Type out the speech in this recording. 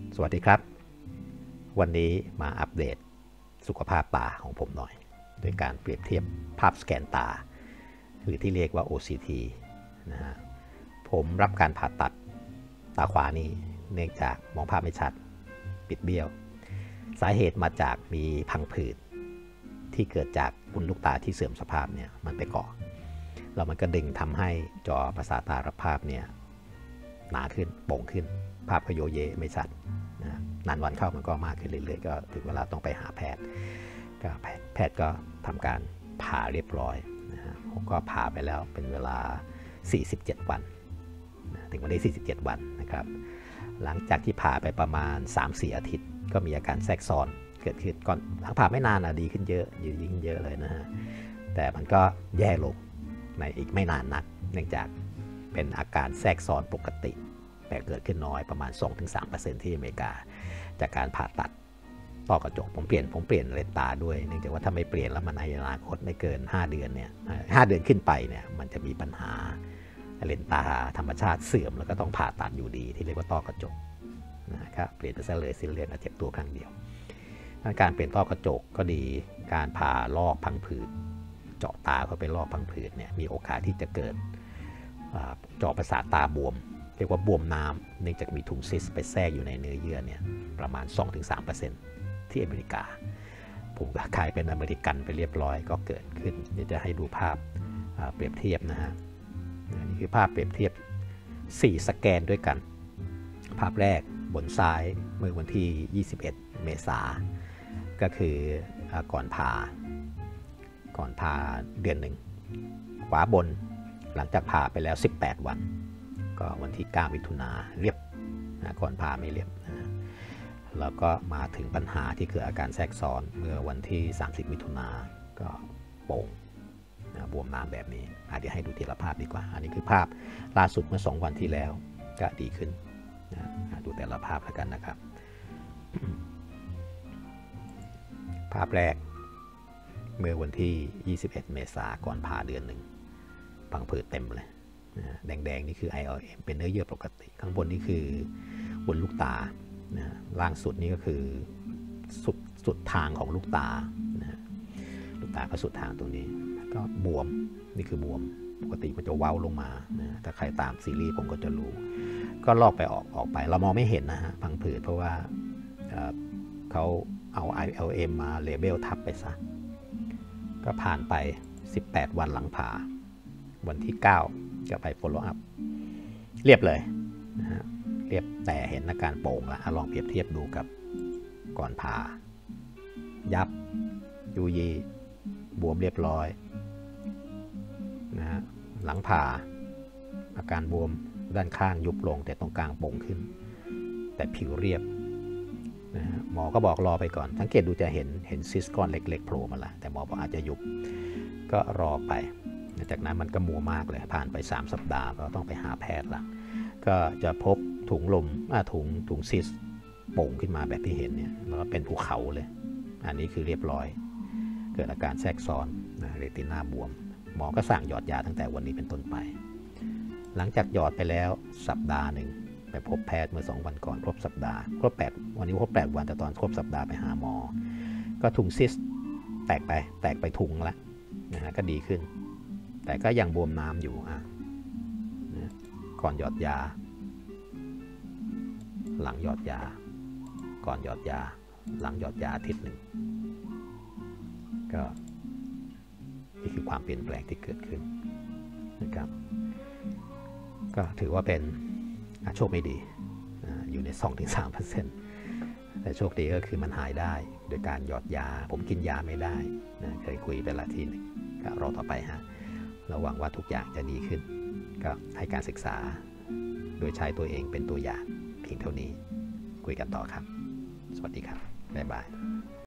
สวัสดีครับวันนี้มาอัปเดตสุขภาพตาของผมหน่อยโดยการเปรียบเทียบภาพสแกนตาหรือที่เรียกว่า OCT นะฮะผมรับการผ่าตัดตาขวานี้เนื่องจากมองภาพไม่ชัดปิดเบี้ยวสาเหตุมาจากมีพังผืดที่เกิดจากวุ้นลูกตาที่เสื่อมสภาพเนี่ยมันไปเกาะแล้วมันก็ดึงทำให้จอประสาทตารับภาพเนี่ยหนาขึ้นโป่งขึ้นภาพก็โยเยไม่ชัดนะนานวันเข้ามันก็มากขึ้นเรื่อยๆก็ถึงเวลาต้องไปหาแพทย์ก็แพทย์ก็ทำการผ่าเรียบร้อยนะฮะผมก็ผ่าไปแล้วเป็นเวลา47วันถึงวันนี้47วันนะครับหลังจากที่ผ่าไปประมาณ 3-4 อาทิตย์ก็มีอาการแทรกซ้อนเกิดขึ้นก่อนหลังผ่าไม่นานดีขึ้นเยอะยิ่งเยอะเลยนะฮะแต่มันก็แย่ลงในอีกไม่นานนักเนื่องจากเป็นอาการแทรกซ้อนปกติแต่เกิดขึ้นน้อยประมาณ 2-3% ที่อเมริกาจากการผ่าตัดต้อกระจกผมเปลี่ยนเลนส์ตาด้วยเนื่องจากว่าถ้าไม่เปลี่ยนแล้วมันในอนาคตไม่เกิน5 เดือนเนี่ย5 เดือนขึ้นไปเนี่ยมันจะมีปัญหาเลนส์ตาธรรมชาติเสื่อมแล้วก็ต้องผ่าตัดอยู่ดีที่เรียกว่าต้อกระจกนะครับเปลี่ยนไปซะเลยสิ้นเลือดเจ็บตัวครั้งเดียวการเปลี่ยนต้อกระจกก็ดีการผ่าลอกพังผืดเจาะตาเข้าไปลอกพังผืดเนี่ยมีโอกาสที่จะเกิดจอประสาทตาบวมเรียกว่าบวมน้ำเนื่องจากมีถุงซิสไปแทรกอยู่ในเนื้อเยื่อเนี่ยประมาณ 2-3% ที่อเมริกาผมก็กลายเป็นอเมริกันไปเรียบร้อยก็เกิดขึ้นเดี๋ยวจะให้ดูภาพเปรียบเทียบนะฮะนี่คือภาพเปรียบเทียบ4สแกนด้วยกันภาพแรกบนซ้ายเมื่อวันที่21 เมษายนก็คือก่อนผ่าเดือนหนึ่งขวาบนหลังจากผ่าไปแล้ว18 วันก็วันที่9 มิถุนาเรียบก่อนผ่าไม่เรียบแล้วก็มาถึงปัญหาที่เกิดอาการแทรกซ้อนเมื่อวันที่30 มิถุนาก็โป่งบวมน้ำแบบนี้เดี๋ยวให้ดูทีละภาพดีกว่าอันนี้คือภาพล่าสุดเมื่อ2 วันที่แล้วก็ดีขึ้นดูแต่ละภาพแล้วกันนะครับ ภาพแรกเมื่อวันที่ 21 เมษายนก่อนผ่าเดือนหนึ่งพังผืดเต็มเลยแดงๆนี่คือ ILM เป็นเนื้อเยื่อปกติข้างบนนี่คือวุ้นลูกตาล่างสุดนี่ก็คือสุดทางของลูกตาลูกตาก็สุดทางตรงนี้ก็บวมนี่คือบวมปกติมันจะเว้าลงมาถ้าใครตามซีรีส์ผมก็จะรู้ก็ลอกไปออกไปเรามองไม่เห็นนะฮะพังผืดเพราะว่าเขาเอา ILM มาเลเบลทับไปซะก็ผ่านไป18 วันหลังผ่าวันที่9จะไป follow up เรียบเลยนะฮะเรียบแต่เห็นอาการโป่งละลองเปรียบเทียบดูกับก่อนผ่ายับยูยีบวมเรียบร้อยนะฮะหลังผ่าอาการบวมด้านข้างยุบลงแต่ตรงกลางโป่งขึ้นแต่ผิวเรียบนะฮะหมอก็บอกรอไปก่อนสังเกตดูจะเห็นซิสก้อนเล็กๆโผล่มาละแต่หมอบอกอาจจะยุบก็รอไปจากนั้นมันก็มัวมากเลยผ่านไป3 สัปดาห์ก็ต้องไปหาแพทย์ละก็จะพบถุงลมถุงซิสโป่งขึ้นมาแบบที่เห็นเนี่ยแล้วก็เป็นภูเขาเลยอันนี้คือเรียบร้อยเกิดอาการแทรกซ้อนเรตินาบวมหมอก็สั่งหยอดยาตั้งแต่วันนี้เป็นต้นไปหลังจากหยอดไปแล้วสัปดาห์หนึ่งไปพบแพทย์เมื่อ2 วันก่อนครบสัปดาห์ครบ8วันนี้ครบ8 วันแต่ตอนครบสัปดาห์ไปหาหมอก็ถุงซิสแตกไปถุงละก็ดีขึ้นแต่ก็ยังบวมน้ำอยู่ก่อนหยอดยาหลังหยอดยาก่อนหยอดยาหลังหยอดยาอาทิตย์หนึ่งก็นี่คือความเปลี่ยนแปลงที่เกิดขึ้นนะครับก็ถือว่าเป็นโชคไม่ดีอยู่ใน 2-3% แต่โชคดีก็คือมันหายได้โดยการหยอดยาผมกินยาไม่ได้เคยคุยไปละทีหนึ่งก็รอต่อไปเราหวังว่าทุกอย่างจะดีขึ้นก็ให้การศึกษาโดยใช้ตัวเองเป็นตัวอย่างเพียงเท่านี้คุยกันต่อครับสวัสดีครับบ๊ายบาย